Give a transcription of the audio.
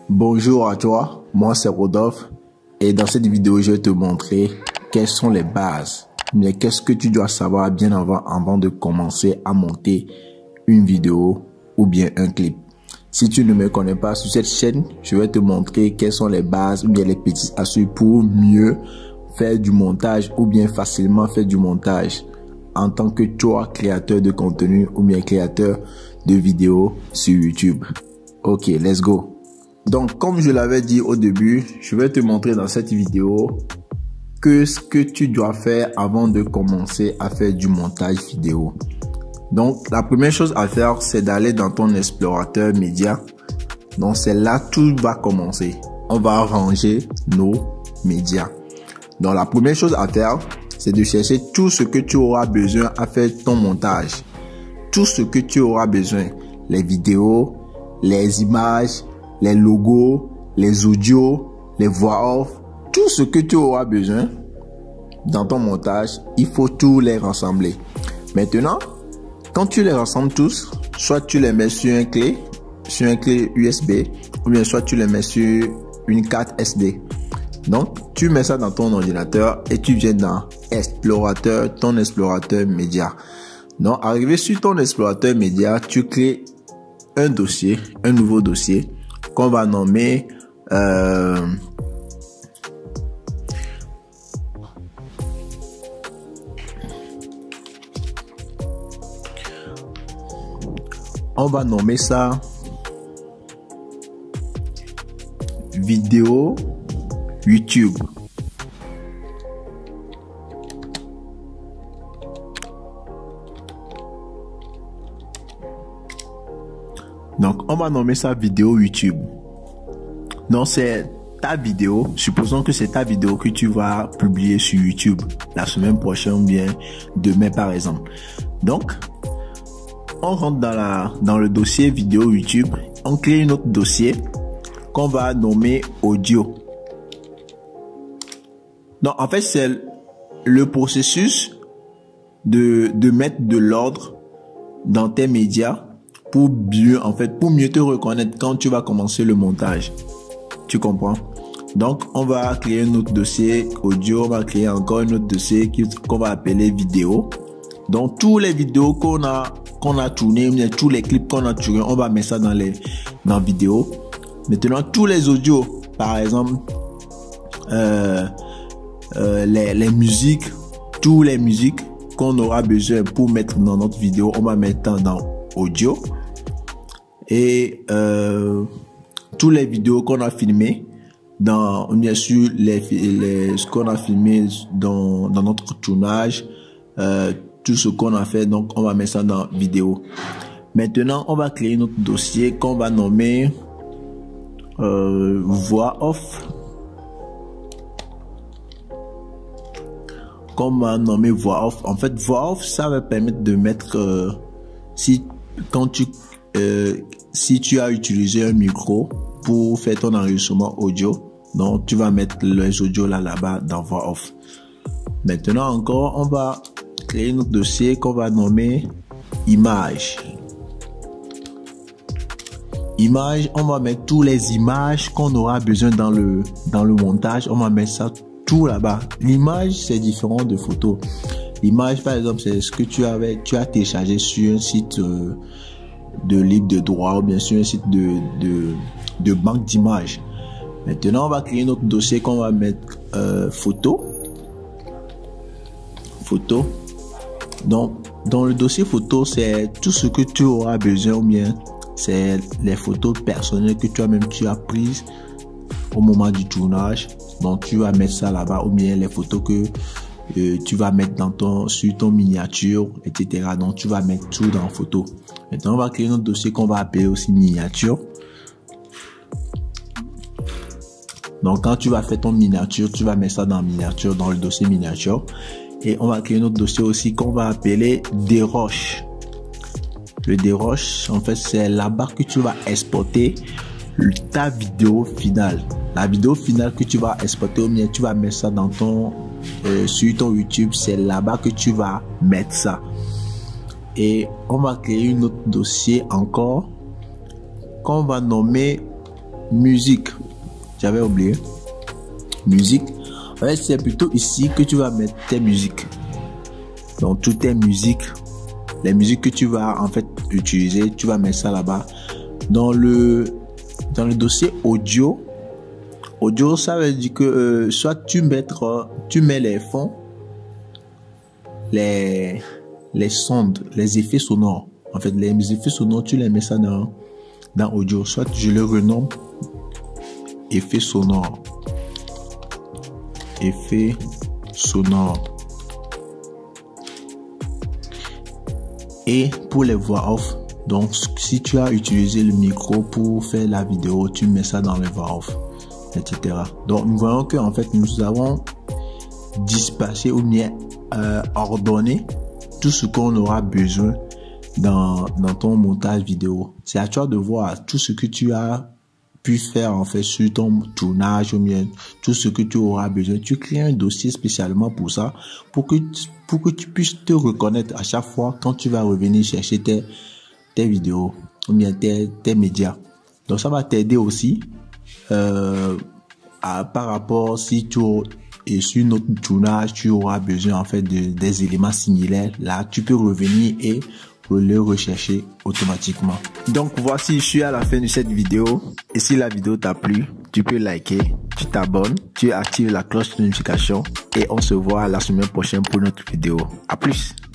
Bonjour à toi, moi c'est Rodolphe et dans cette vidéo je vais te montrer quelles sont les bases, mais qu'est-ce que tu dois savoir bien avant de commencer à monter une vidéo ou bien un clip. Si tu ne me connais pas sur cette chaîne, je vais te montrer quelles sont les bases ou bien les petites astuces pour mieux faire du montage ou bien facilement faire du montage en tant que toi créateur de contenu ou bien créateur de vidéos sur YouTube. Ok, let's go. Donc, comme je l'avais dit au début, je vais te montrer dans cette vidéo ce que tu dois faire avant de commencer à faire du montage vidéo. Donc, la première chose à faire, c'est d'aller dans ton explorateur média. Donc, c'est là que tout va commencer. On va ranger nos médias. Donc, la première chose à faire, c'est de chercher tout ce que tu auras besoin à faire ton montage. Tout ce que tu auras besoin. Les vidéos, les images, les logos, les audios, les voix off, tout ce que tu auras besoin dans ton montage, il faut tout les rassembler. Maintenant, quand tu les rassembles tous, soit tu les mets sur un clé USB, ou bien soit tu les mets sur une carte SD. Donc, tu mets ça dans ton ordinateur et tu viens dans explorateur, ton explorateur média. Donc, arrivé sur ton explorateur média, tu crées un dossier, un nouveau dossier qu'on va nommer ça vidéo YouTube. Donc, on va nommer ça vidéo YouTube. Donc, c'est ta vidéo. Supposons que c'est ta vidéo que tu vas publier sur YouTube la semaine prochaine ou bien demain, par exemple. Donc, on rentre dans le dossier vidéo YouTube. On crée un autre dossier qu'on va nommer audio. Donc, en fait, c'est le processus de mettre de l'ordre dans tes médias pour mieux te reconnaître quand tu vas commencer le montage. Tu comprends? Donc, on va créer un autre dossier audio, on va créer encore un autre dossier qu'on va appeler vidéo. Donc, tous les vidéos qu'on a tourné, tous les clips qu'on a tourné, on va mettre ça dans vidéo. Maintenant, tous les audios, par exemple, les musiques, tous les musiques qu'on aura besoin pour mettre dans notre vidéo, on va mettre dans audio. Et tous les vidéos qu'on a filmées bien sûr ce qu'on a filmé dans notre tournage, tout ce qu'on a fait, donc on va mettre ça dans vidéo. Maintenant, on va créer notre dossier qu'on va nommer voix off. Qu'on va nommer voix off. En fait, voix off, ça va permettre de mettre si tu as utilisé un micro pour faire ton enregistrement audio, donc tu vas mettre les audios là-bas dans voix off. Maintenant encore, on va créer notre dossier qu'on va nommer images. Images, on va mettre toutes les images qu'on aura besoin dans le montage. On va mettre ça tout là-bas. L'image, c'est différent de photo. L'image, par exemple, c'est ce que tu as téléchargé sur un site de libre de droit ou bien sûr un site de banque d'images. Maintenant, on va créer notre dossier qu'on va mettre photo. Donc, dans le dossier photo, c'est tout ce que tu auras besoin ou bien c'est les photos personnelles que tu as prises au moment du tournage. Donc, tu vas mettre ça là-bas ou bien les photos que tu vas mettre sur ton miniature, etc. Donc, tu vas mettre tout dans photo. Maintenant, on va créer notre dossier qu'on va appeler aussi miniature. Donc, quand tu vas faire ton miniature, tu vas mettre ça dans miniature, dans le dossier miniature. Et on va créer notre dossier aussi qu'on va appeler déroche. Le déroche, en fait, c'est là-bas que tu vas exporter ta vidéo finale. La vidéo finale que tu vas exporter ou bien tu vas mettre ça dans sur ton YouTube, c'est là-bas que tu vas mettre ça. Et on va créer un autre dossier encore qu'on va nommer musique. J'avais oublié. Musique. En fait, c'est plutôt ici que tu vas mettre tes musiques. Donc, toutes tes musiques, les musiques que tu vas en fait utiliser, tu vas mettre ça là-bas. Dans le dossier audio, ça veut dire que soit tu mets les fonds, les sondes, les effets sonores. En fait, les effets sonores, tu les mets ça dans audio. Soit je le renomme effet sonore. Effet sonore. Et pour les voix off, donc si tu as utilisé le micro pour faire la vidéo, tu mets ça dans les voix off, etc. Donc nous voyons que en fait nous avons dispatché ou bien ordonné tout ce qu'on aura besoin dans ton montage vidéo. C'est à toi de voir tout ce que tu as pu faire en fait sur ton tournage ou bien tout ce que tu auras besoin. Tu crées un dossier spécialement pour ça, pour que tu puisses te reconnaître à chaque fois quand tu vas revenir chercher tes vidéos ou bien tes médias. Donc ça va t'aider aussi par rapport si tu et sur notre tournage tu auras besoin en fait des éléments similaires. Là tu peux revenir et le rechercher automatiquement. Donc voici, je suis à la fin de cette vidéo. Et si la vidéo t'a plu, tu peux liker, tu t'abonnes, tu actives la cloche de notification et on se voit la semaine prochaine pour notre vidéo. À plus.